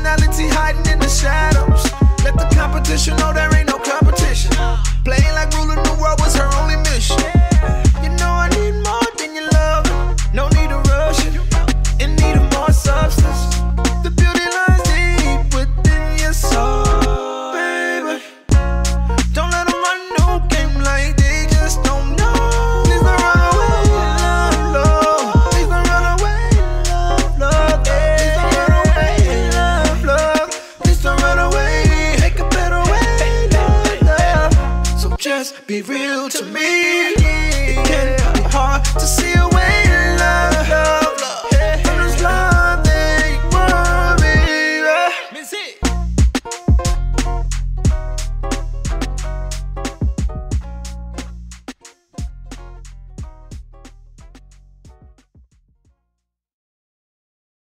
personality hiding in the shadows. Let the competition know there ain't no competition. Playing like ruling the world was her only mission.